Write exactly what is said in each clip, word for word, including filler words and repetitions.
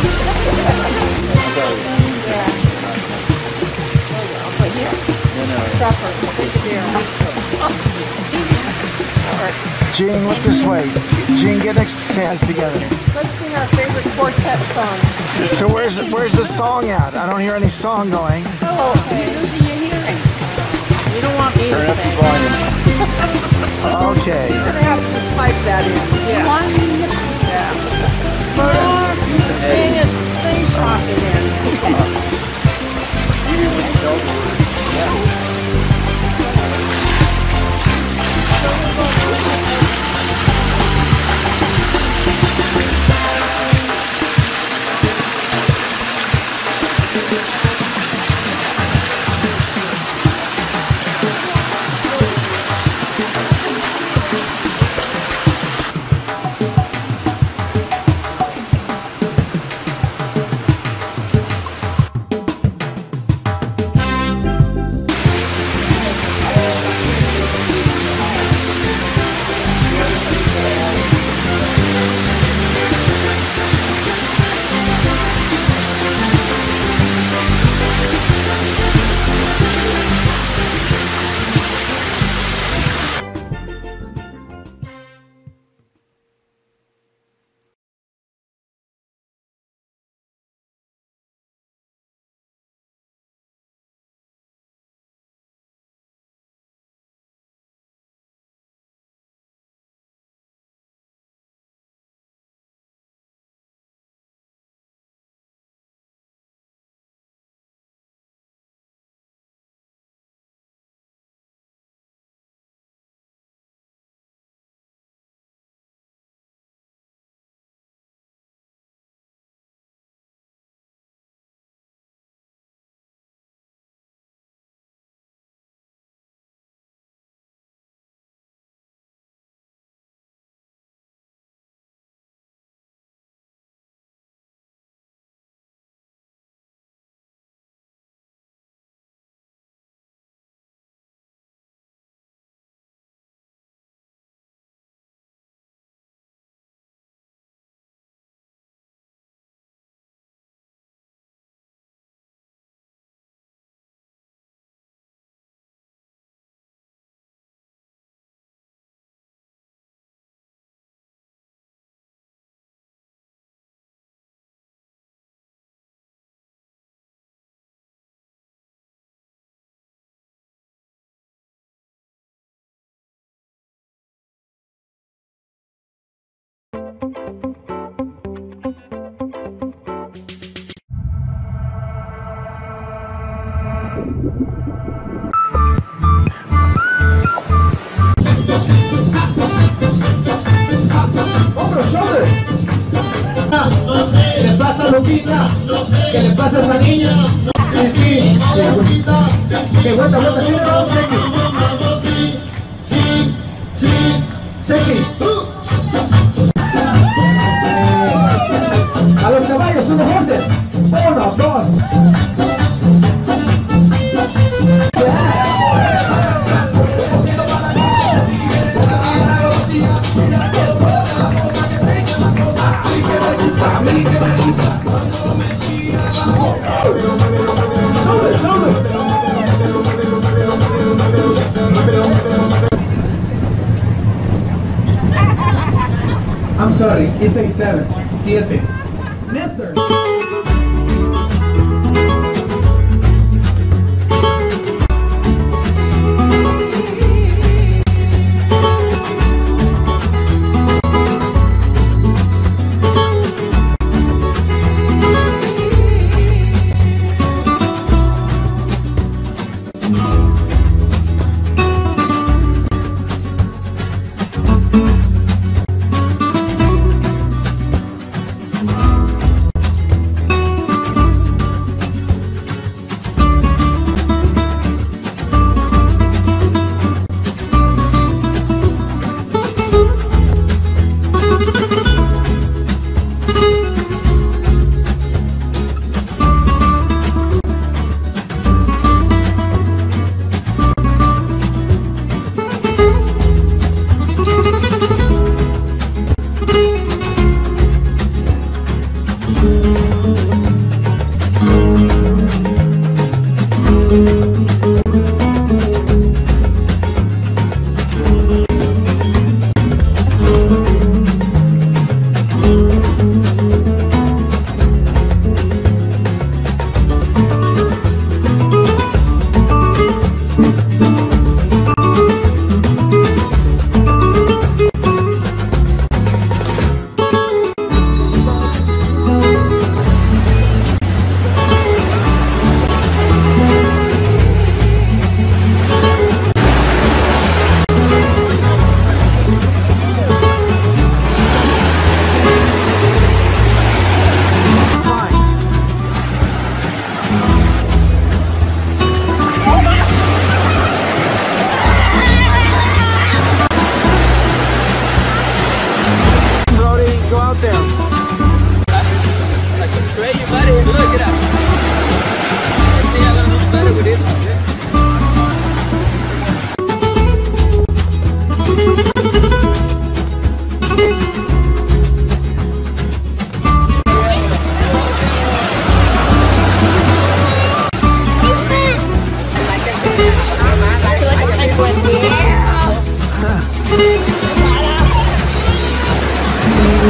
Gene, look this way. Gene, get next to hands together. Let's sing our favorite quartet song. So where's where's the song at? I don't hear any song going. Oh, okay. You're losing your hearing. You don't want me to sing. Okay. You're gonna have to just pipe that in. Yeah. Yeah. Or sing it, sing shock it in. ¿Qué le pasa a Lupita? ¿Qué le pasa a esa niña? Sí, sí, que vuelta, vuelta, tiene todo sexy. Sí, sí, sexy. A los caballos, unos horses. Uno, dos. I'm sorry, it's a seven, siete. Nestor.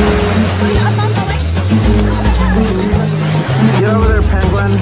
Get over there, penguin.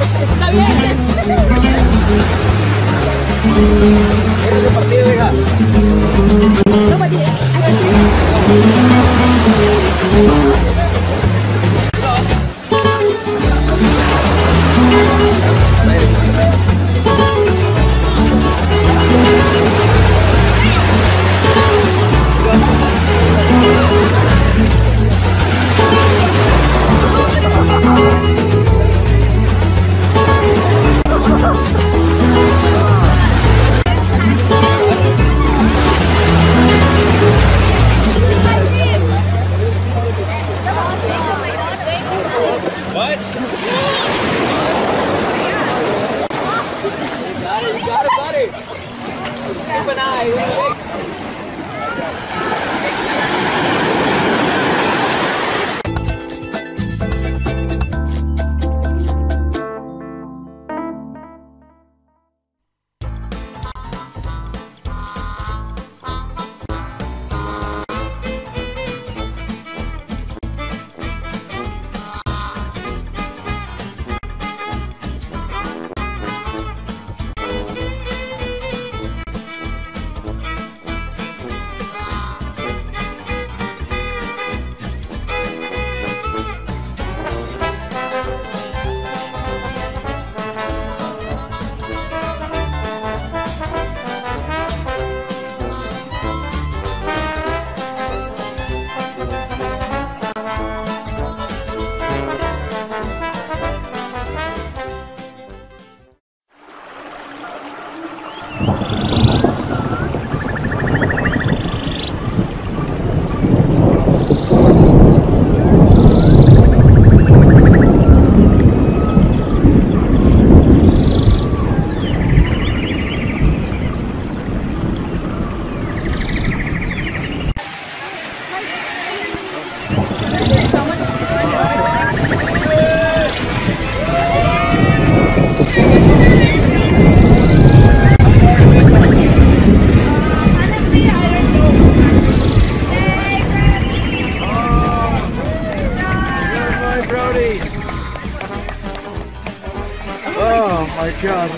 Oh my God.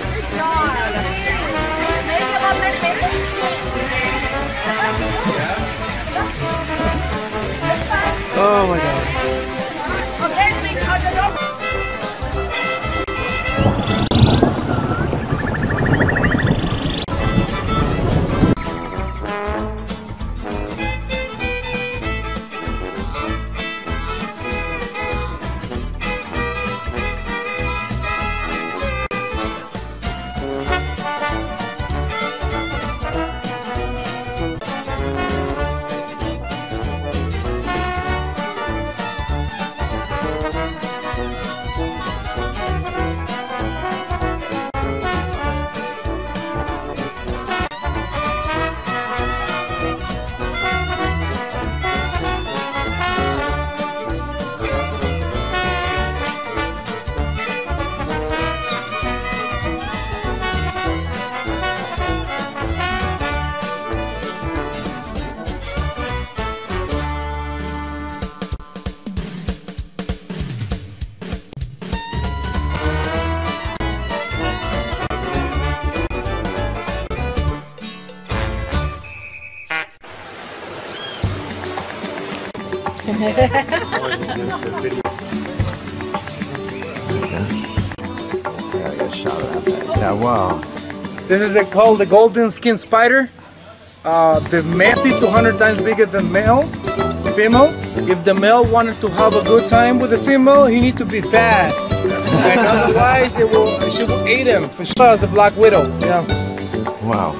Oh my God. Yeah, wow. This is the, called the golden skin spider. Uh, the male is two hundred times bigger than male, female. If the male wanted to have a good time with the female, he need to be fast. And otherwise, it will, she will eat him. For sure, as the black widow. Yeah. Wow.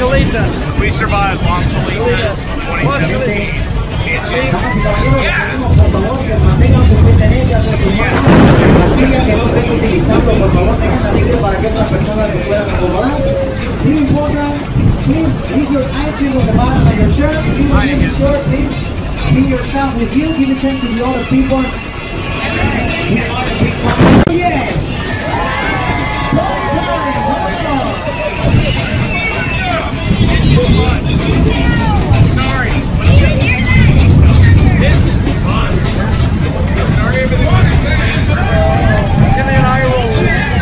Colitas. We survived Las Colitas twenty seventeen. Damas y caballeros, por favor, que mantengan sus pertenencias en sus manos. La silla que no estén utilizando, por favor, tengan libre para que otras personas se puedan acomodar. Really important, please leave your items on the bottom of your shirt. If you leave your shirt, please keep your stuff with you. Give it to the other people. Yes! Sorry. This is fun. Sorry for the Give me an eye roll.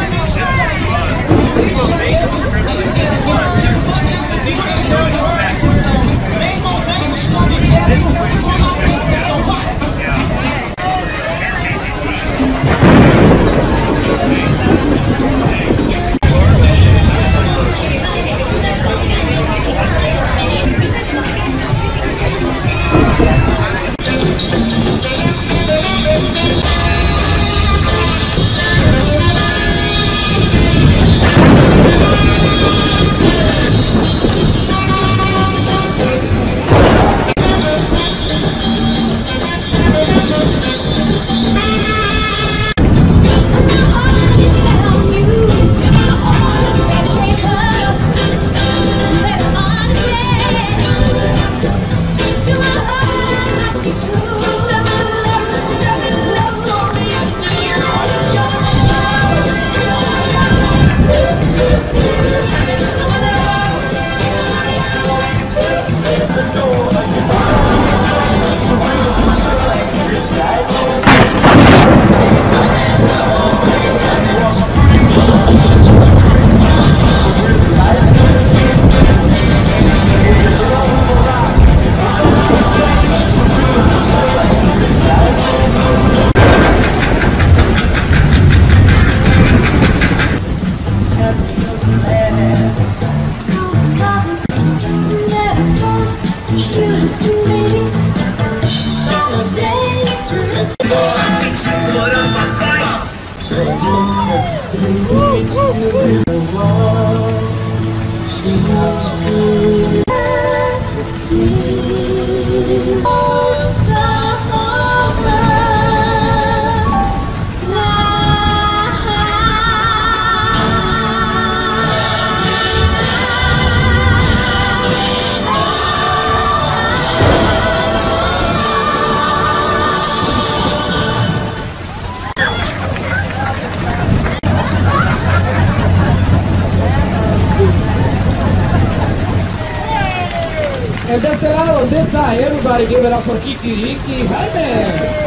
And de este lado, on this side, everybody give it up for Kikiriki Jaime.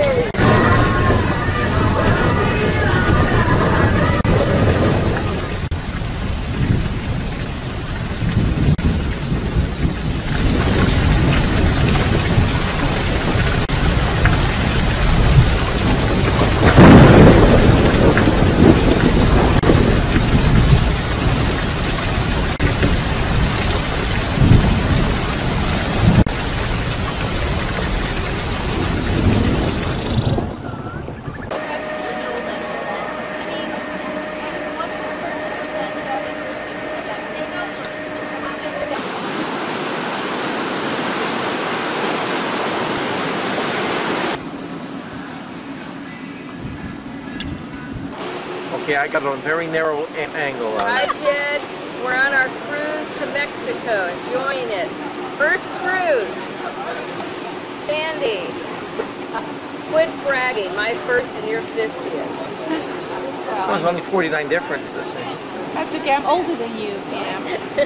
Okay, I got a very narrow a- angle on Hi, it. Jed. We're on our cruise to Mexico, enjoying it. First cruise. Sandy. Quit bragging. My first and your fiftieth. Well, there's only forty-nine difference this thing. That's okay, I'm older than you, Pam.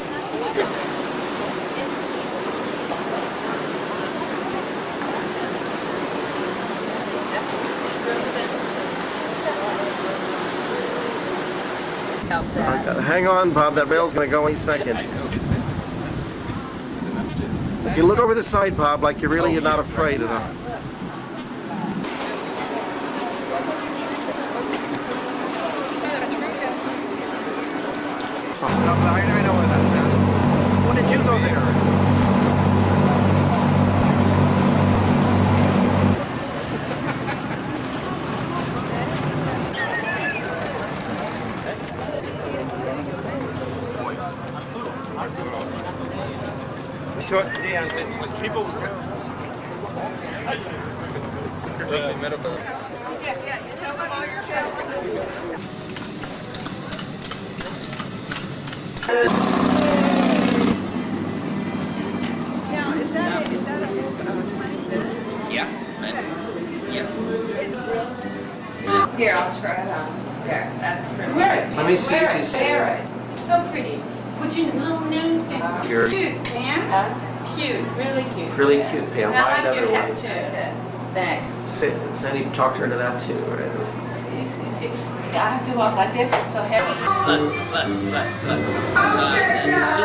I gotta hang on, Bob. That rail's gonna go any second. You look over the side, Bob, like you really are not afraid of them. Oh, I know where that's at. When did you go there? So, yeah, it's like people. Now, is that a, is that a whole uh, twenty minute? Yeah. Yeah. Here, I'll try it on. There, that's pretty. Wear it. Let me see Wear it, it. see Wear it. So pretty. Put your little nose next to Here. it. Cute, Pam. Cute. Really cute. Really cute, Pam. I Buy like another your one. hat too. Thanks. Sandy talked her into that too, right? See, see, see. See, I have to walk like this. It's so heavy. Less, less, less, less. Uh, and just,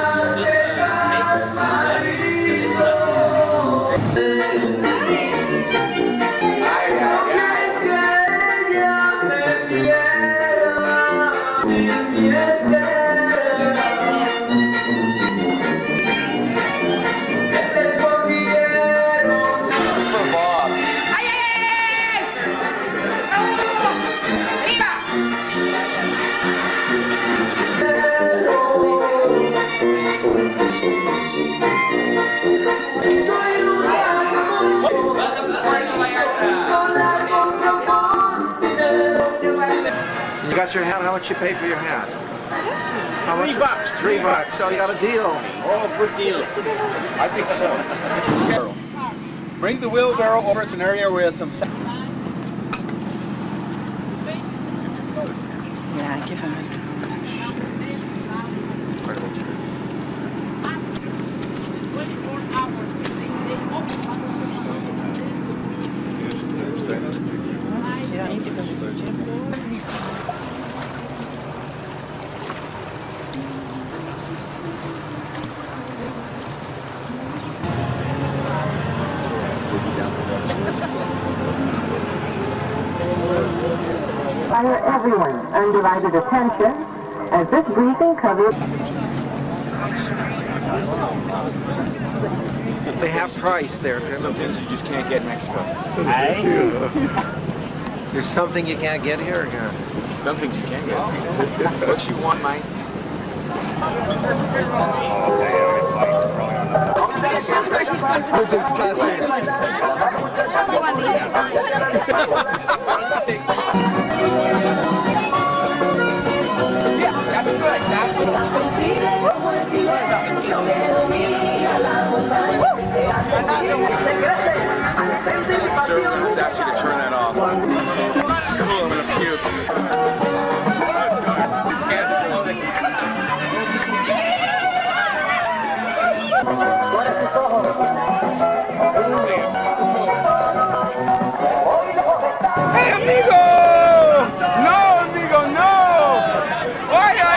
just, uh, make it You got your hat. How much you pay for your hat? How much? Three bucks. Three bucks. So you got a deal. Oh, good deal. I think so. Wheelbarrow. Bring the wheelbarrow over to an area where there's some. Yeah, give him a You don't need to go to the gym. Require everyone's undivided attention as this briefing covers. They have price there. Some things you just can't get in Mexico. There's something you can't get here. Yeah. Some things you can get. What you want, mate? Sir, we would ask you to turn that off. Cool, I'm gonna puke. Hey, amigo! No, amigo, no! Ay, ay,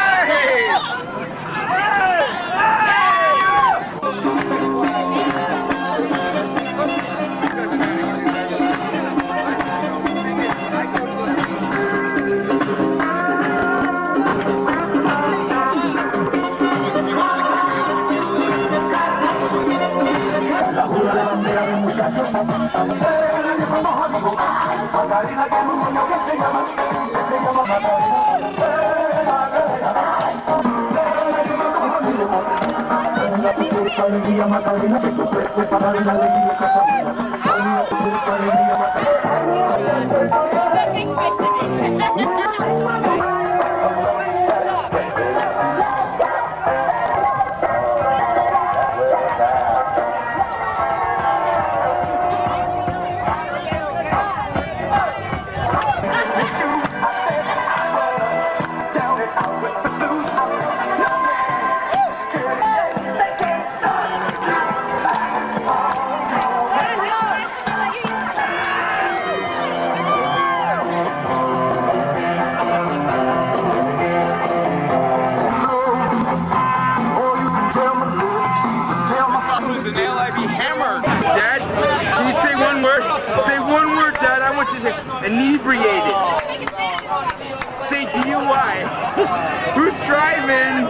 The nail, I'd be hammered. Dad, can you say one word? Say one word, Dad. I want you to say inebriated. Say D U I. Who's driving?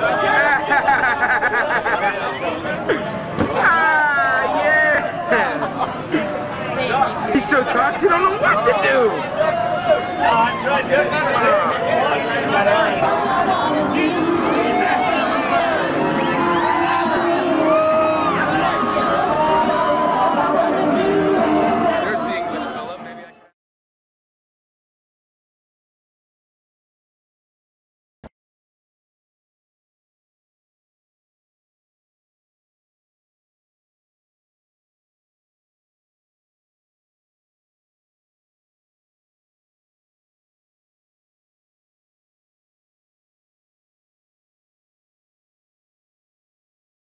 Ah, yeah. He's so tossed, he don't know what to do.